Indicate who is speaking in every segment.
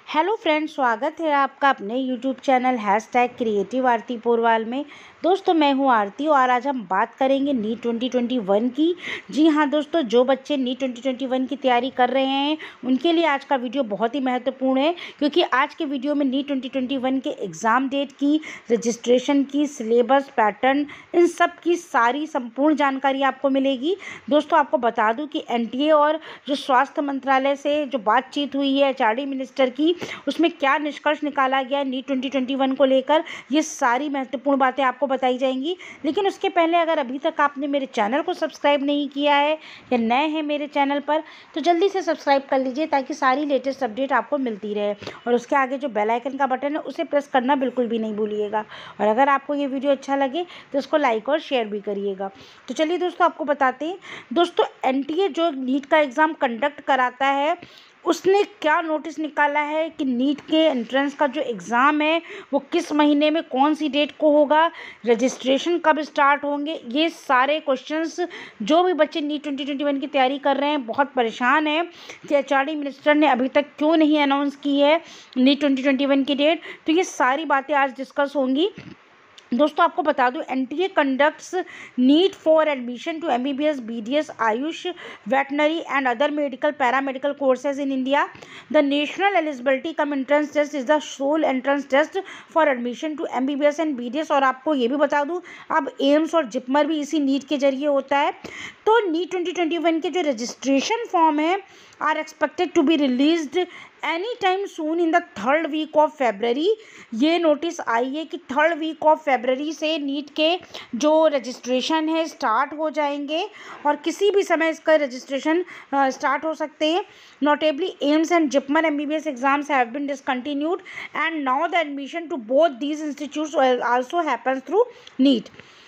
Speaker 1: Hello friends, स्वागत है आपका अपने YouTube channel #creative Aarti Porwal में। दोस्तों, मैं हूं आरती और आज हम बात करेंगे नीट 2021 की। जी हां दोस्तों, जो बच्चे नीट 2021 की तैयारी कर रहे हैं उनके लिए आज का वीडियो बहुत ही महत्वपूर्ण है, क्योंकि आज के वीडियो में नीट 2021 के एग्ज़ाम डेट की, रजिस्ट्रेशन की, सिलेबस, पैटर्न, इन सब की सारी संपूर्ण जानकारी आपको मिलेगी। दोस्तों, आपको बता दूँ कि NTA और जो स्वास्थ्य मंत्रालय से जो बातचीत हुई है HRD मिनिस्टर की, उसमें क्या निष्कर्ष निकाला गया नीट 2021 को लेकर, ये सारी महत्वपूर्ण बातें आपको बताई जाएंगी। लेकिन उसके पहले अगर अभी तक आपने मेरे चैनल को सब्सक्राइब नहीं किया है या नए हैं मेरे चैनल पर, तो जल्दी से सब्सक्राइब कर लीजिए ताकि सारी लेटेस्ट अपडेट आपको मिलती रहे। और उसके आगे जो बेल आइकन का बटन है उसे प्रेस करना बिल्कुल भी नहीं भूलिएगा। और अगर आपको ये वीडियो अच्छा लगे तो इसको लाइक और शेयर भी करिएगा। तो चलिए दोस्तों, आपको बताते हैं। दोस्तों, NTA जो नीट का एग्ज़ाम कंडक्ट कराता है, उसने क्या नोटिस निकाला है कि नीट के एंट्रेंस का जो एग्ज़ाम है वो किस महीने में, कौन सी डेट को होगा, रजिस्ट्रेशन कब स्टार्ट होंगे, ये सारे क्वेश्चंस जो भी बच्चे नीट 2021 की तैयारी कर रहे हैं बहुत परेशान हैं कि HRD मिनिस्टर ने अभी तक क्यों नहीं अनाउंस की है नीट 2021 की डेट। तो ये सारी बातें आज डिस्कस होंगी। दोस्तों, आपको बता दूं, NTA conducts NEET for admission to MBBS, BDS, AYUSH, veterinary and other medical paramedical courses in India. The national eligibility cum entrance test is the sole entrance test for admission to MBBS and BDS। और आपको ये भी बता दूं, अब AIIMS और जिपमर भी इसी नीट के जरिए होता है। तो नीट 2021 के जो रजिस्ट्रेशन फॉर्म है are expected to be released any time soon in the 3rd week of February। ये नोटिस आई है कि 3rd वीक ऑफ February से नीट के जो रजिस्ट्रेशन है स्टार्ट हो जाएंगे और किसी भी समय इसका रजिस्ट्रेशन स्टार्ट हो सकते हैं। Notably AIIMS and JIPMER MBBS exams have been discontinued and now the admission to both these institutes also happens through NEET.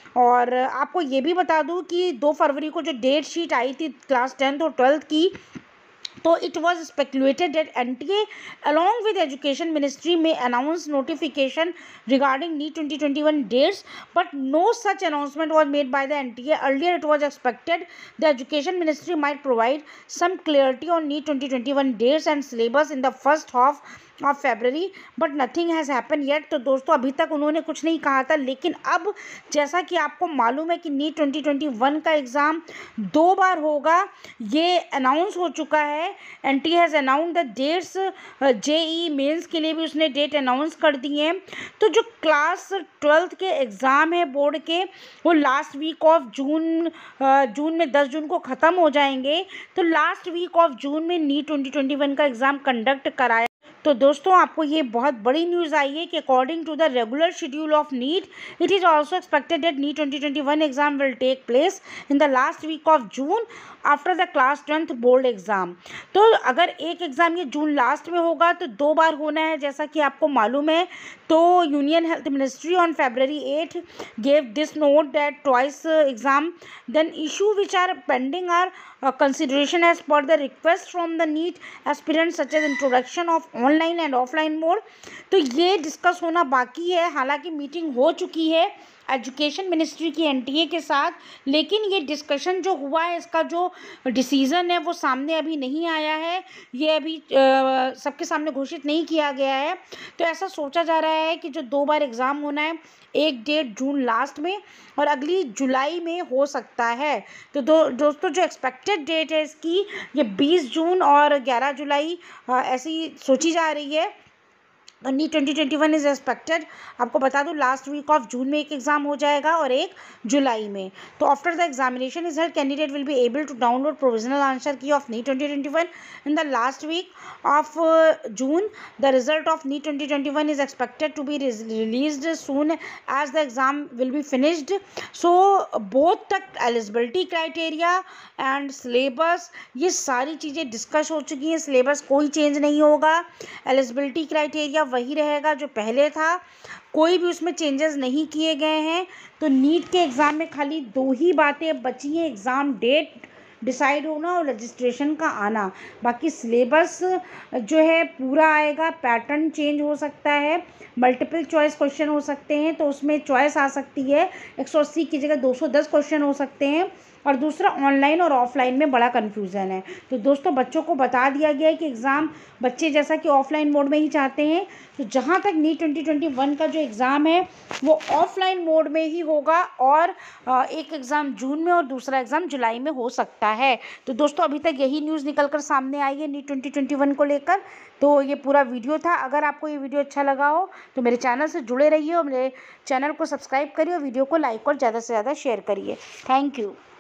Speaker 1: और आपको ये भी बता दूं कि 2 फरवरी को जो डेट शीट आई थी क्लास 10th और 12th की, तो it was speculated that NTA along with Education Ministry may announce notification regarding NEET 2021 dates, but no such announcement was made by the NTA. Earlier it was expected the Education Ministry might provide some clarity on NEET 2021 dates and syllabus in the first half of February, but nothing has happen yet. तो दोस्तों, अभी तक उन्होंने कुछ नहीं कहा था, लेकिन अब जैसा कि आपको मालूम है कि नीट 2021 का एग्ज़ाम 2 बार होगा, ये अनाउंस हो चुका है। NTA has announce the dates. JEE mains के लिए भी उसने डेट अनाउंस कर दी है। तो जो क्लास 12th के एग्ज़ाम है बोर्ड के, वो लास्ट वीक ऑफ जून में 10 जून को ख़त्म हो जाएंगे। तो लास्ट वीक ऑफ जून में नीट 2021 का एग्ज़ाम कंडक्ट कराया। तो दोस्तों, आपको ये बहुत बड़ी न्यूज़ आई है कि according to the regular schedule of NEET, it is also expected that NEET 2021 exam will take place in the last week of June after the class 10th board exam. तो अगर एक एग्ज़ाम ये जून last में होगा तो 2 बार होना है, जैसा कि आपको मालूम है। तो union health ministry on February 8 gave this note that twice exam then issue which are pending are consideration as per the request from the NEET aspirants such as introduction of online and offline mode। तो ये discuss होना बाकी है। हालांकि meeting हो चुकी है education ministry की NTA के साथ, लेकिन ये डिस्कशन जो हुआ है, इसका जो डिसीज़न है वो सामने अभी नहीं आया है। ये अभी सबके सामने घोषित नहीं किया गया है। तो ऐसा सोचा जा रहा है कि जो 2 बार एग्ज़ाम होना है, एक डेट जून लास्ट में और अगली जुलाई में हो सकता है। तो दोस्तों, जो एक्सपेक्टेड डेट है इसकी, ये 20 जून और 11 जुलाई ऐसी सोची जा रही है। NEET 2021 is expected. आपको बता दूं, लास्ट वीक ऑफ जून में एक एग्ज़ाम हो जाएगा और एक जुलाई में। तो after the examination is held, candidate will be able to download provisional answer key of NEET 2021 in the last week of June. The result of NEET 2021 is expected to be released soon as the exam will be finished. So both तक eligibility criteria and syllabus, ये सारी चीज़ें discuss हो चुकी हैं। Syllabus कोई change नहीं होगा, एलिजिबिलिटी क्राइटेरिया वही रहेगा जो पहले था, कोई भी उसमें चेंजेस नहीं किए गए हैं। तो नीट के एग्ज़ाम में खाली 2 ही बातें बची हैं, एग्ज़ाम डेट डिसाइड होना और रजिस्ट्रेशन का आना। बाकी सिलेबस जो है पूरा आएगा, पैटर्न चेंज हो सकता है, मल्टीपल चॉइस क्वेश्चन हो सकते हैं, तो उसमें चॉइस आ सकती है, 180 की जगह 210 क्वेश्चन हो सकते हैं। और दूसरा ऑनलाइन और ऑफलाइन में बड़ा कन्फ्यूज़न है। तो दोस्तों बच्चों को बता दिया गया है कि एग्ज़ाम बच्चे जैसा कि ऑफलाइन मोड में ही चाहते हैं, तो जहाँ तक नीट 2021 का जो एग्ज़ाम है वो ऑफलाइन मोड में ही होगा, और एक एग्ज़ाम जून में और दूसरा एग्ज़ाम जुलाई में हो सकता है। तो दोस्तों अभी तक यही न्यूज़ निकल कर सामने आई है नीट 2021 को लेकर। तो ये पूरा वीडियो था। अगर आपको ये वीडियो अच्छा लगा हो तो मेरे चैनल से जुड़े रहिए और मेरे चैनल को सब्सक्राइब करिए और वीडियो को लाइक और ज़्यादा से ज़्यादा शेयर करिए। Thank you.